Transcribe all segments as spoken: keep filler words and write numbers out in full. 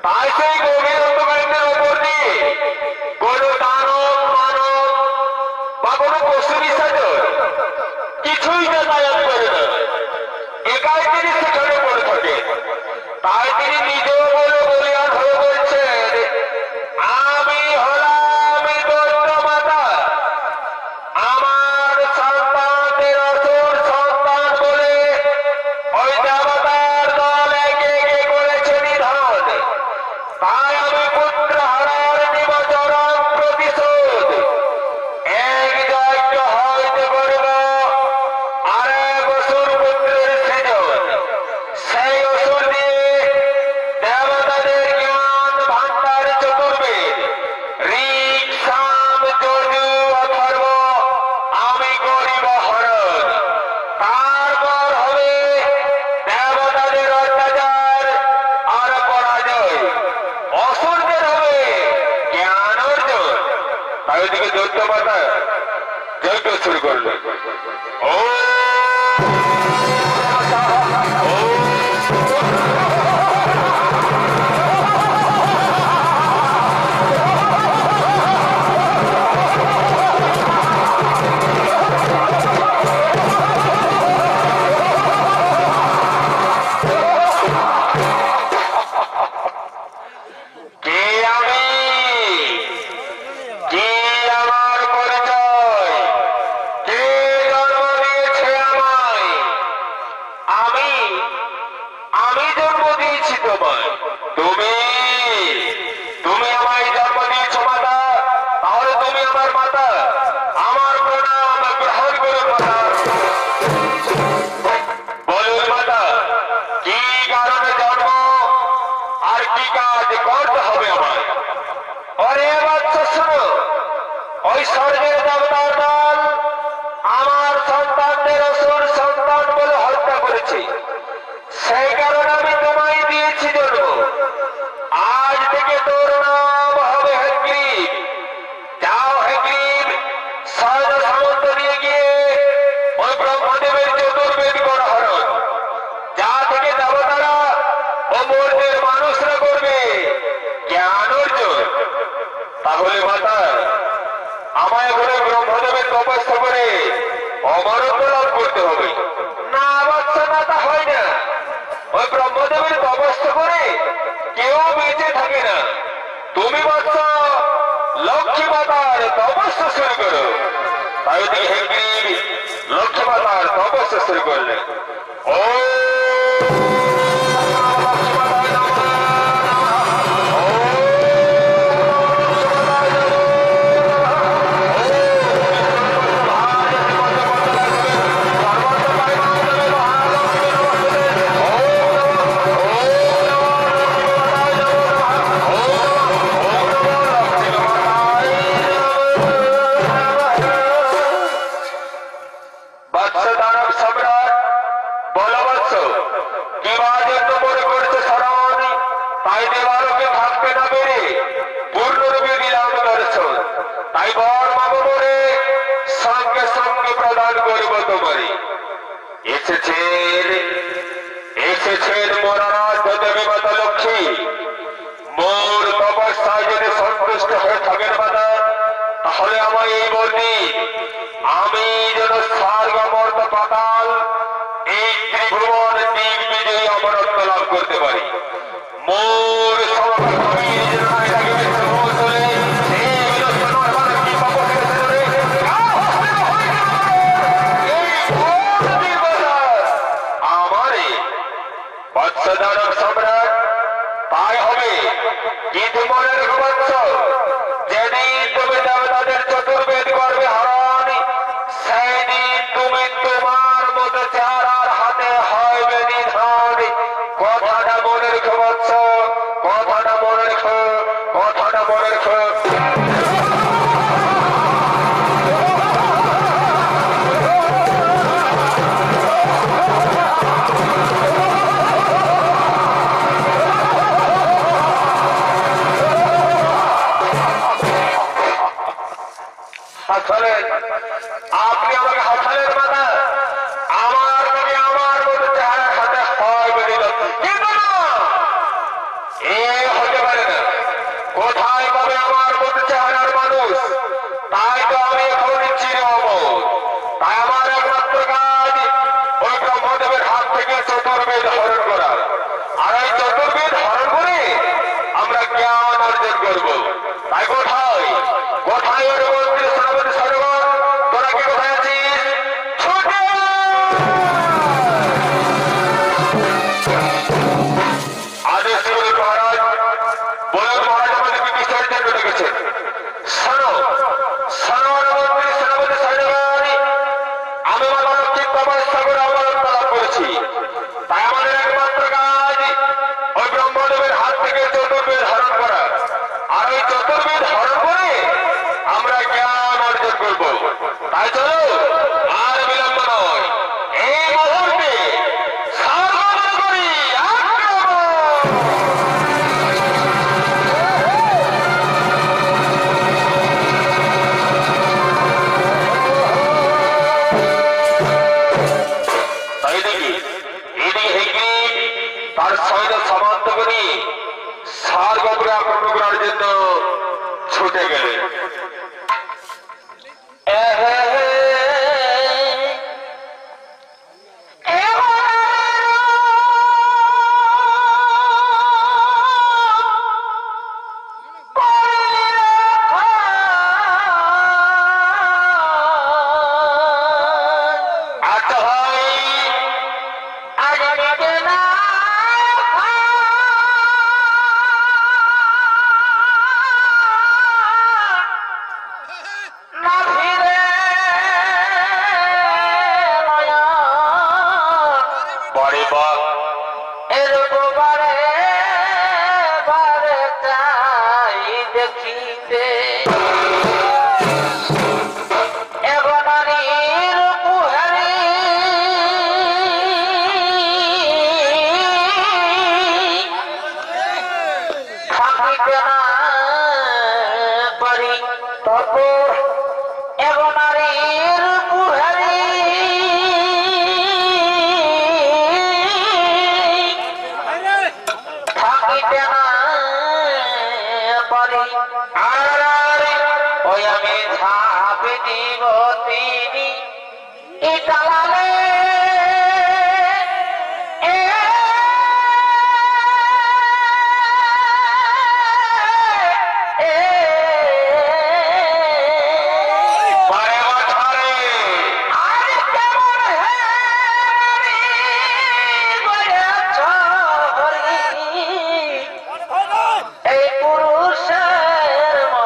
তাই সেই গভীর অন্ধকারের ওপর দিয়ে কোনো দানব মানব বা কোনো পশু বিসর্জন কিছুই যাতায়াত করে না, একাই তিনি সেখানে পড়ে থাকে। তাই তিনি নিজেও বলে বলিয়ান হয়ে বলছেন, আমি হলাম দৈত্য মাতা, আমার সন্তানদের অসুর সন্তান বলে ওই দেবতার দল একে একে করেছে নিধন। তাই আমি পুত্র হারার নিব চরম প্রতিশোধ। এক যজ্ঞ হইতে করব আর এক অসুর পুত্রের সৃজন। সেই অসুর দিয়ে দেবতাদের জ্ঞান ভান্ডার চতুর্বেদ ঋক সাম যজু অথর্ব আমি করিব হরণ। তারপর হবে দেবতাদের অত্যাচার আর পরাজয়, অসুরদের হবে জ্ঞান অর্জন। তাই ওদিকে দৈত্য মাতা যজ্ঞ শুরু করলো। ও কে আমি, কে আমার পরিচয়, কে জন্ম দিয়েছে আমায়? আমি আমি জন্ম দিয়েছি তোমায়। তুমি তুমি আমায় জন্ম দিয়েছ মাতা, তাহলে তুমি আমার মাতা। আমার প্রণাম গ্রহণ করুন মাতা। বলুন মাতা, কি কারণে জন্ম আর কি কাজ করতে হবে আমায়? অরে বাচ্চা শোনো, ওই স্বর্গের দেবতার দল আমার সন্তানদের অসুর সন্তান বলে হত্যা করেছে, সেই কারণে আমি তোমায় দিয়েছি জন্ম। আজ থেকে তোর নাম হবে হেগ্রীব। যাও হেগ্রীব, সৈন্য সামন্ত নিয়ে গিয়ে ওই ব্রহ্মদেবের চতুর্বেদ করা হরণ, যা থেকে দেবতারা ও মূর্তির মানুষরা করবে জ্ঞান অর্জন। তাহলে মাতা আমায় ঘরে ব্রহ্মদেবের তপস্যা করে অমরত্ব লাভ করতে হবে। না বাচ্চা না, তা হয় না। ওই ব্রহ্মদেবের তপস্যা করে কেউ বেঁচে থাকে না। তুমি বাচ্চা লক্ষ্মী মাতার তপস্যা শুরু করো। তাই ওদিকে হেগ্রীব লক্ষ্মী মাতার তপস্যা শুরু করলেন। ও এসেছেন এসেছেন মহারাজ দেবী মাতা লক্ষ্মী। মোর তপস্যায় যদি সন্তুষ্ট হয়ে থাকেন মাতা, তাহলে আমায় এই বলবি, আমি যেন স্বর্গ মর্ত পাতাল এই ত্রিভুবন দিক বিজয়ী অমরত্ব লাভ করতে পারি। মোর দানব সম্রাট তাই হবে। কিন্তু মনে রেখো বৎস, যেদিন তুমি দেবতাদের চতুর্বেদ করবে হরণ, সেই দিন তুমি তোমার মতো চেহারার হাতে হইবে নিধন। কথাটা মনে রেখো বৎস, কথাটা মনে রেখো, কথাটা মনে রেখো। আপনি আমাকে হাসালেন মাতা, আমার নাকি আমার মতো চেহারা হাতে হয় বেরিয়ে, কিন্তু না, তার সৈন্য সামন্তগুলি সারগোপরে আক্রমণ করার জন্য ছুটে গেলেন। পুরুষের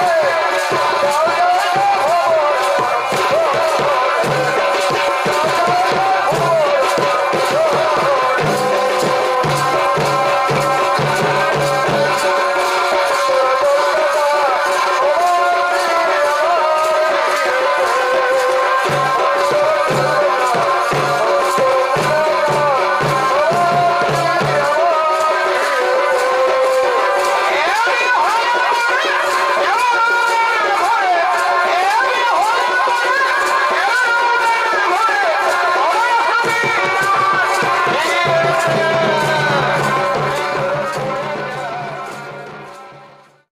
জয়